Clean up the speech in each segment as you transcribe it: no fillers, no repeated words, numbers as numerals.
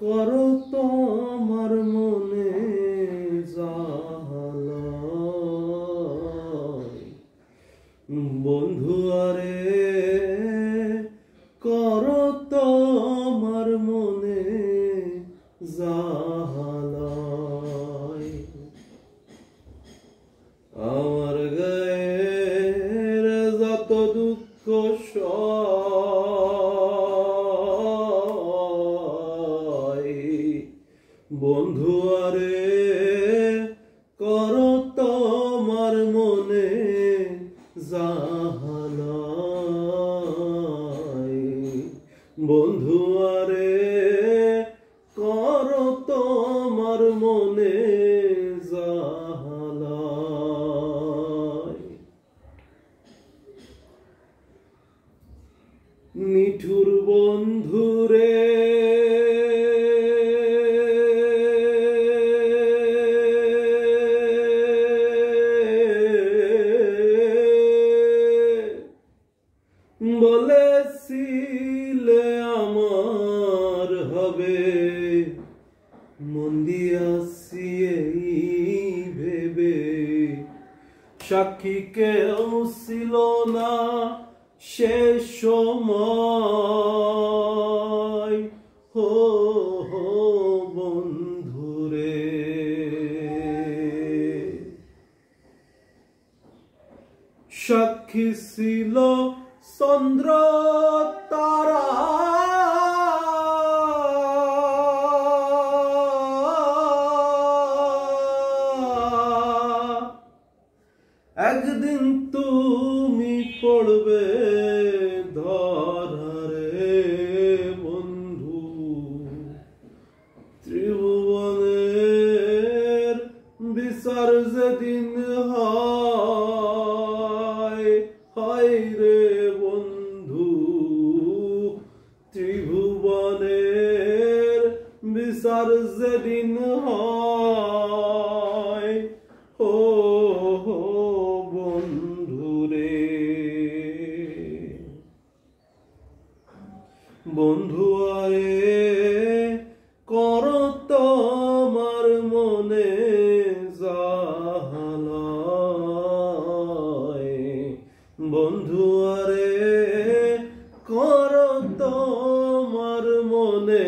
করো তোমার মনে জাহালাই বন্ধু আরে করো তোমার মনে জাহালাই আমার গায়ের যত দুঃখ বন্ধু আরে করো তোমার মনে জাহালাই বন্ধু আরে করো তোমার মনে জাহালাই নিঠুর বন্ধুরে বলেছিলে আমার হবে মন দিয়াছি এই ভেবে সাক্ষী কেউ ছিল না শেষ সময় হো হো বন্ধুরে সাক্ষী ছিল চন্দ্র তারা একদিন তুমি পড়বে ধরারে বন্ধু ত্রিভুবনের বিচার যেদিন হয় রে বন্ধু ত্রিভুবনের বিচার যেদিন হয় ও বন্ধুরে বন্ধু আরে করো তোমার মনে জাহালাই বন্ধু আরে করো তোমার মনে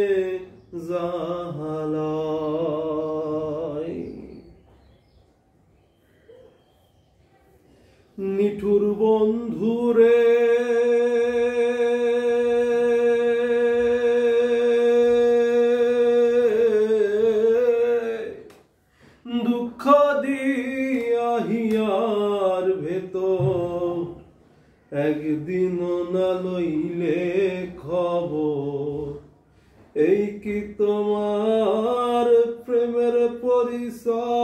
জাহালাই নিঠুর বন্ধুরে দুঃখ দিয়া হিয়ার ভেতর একদিনও না লইলে খবর এই কি তোমার প্রেমের পরিচয়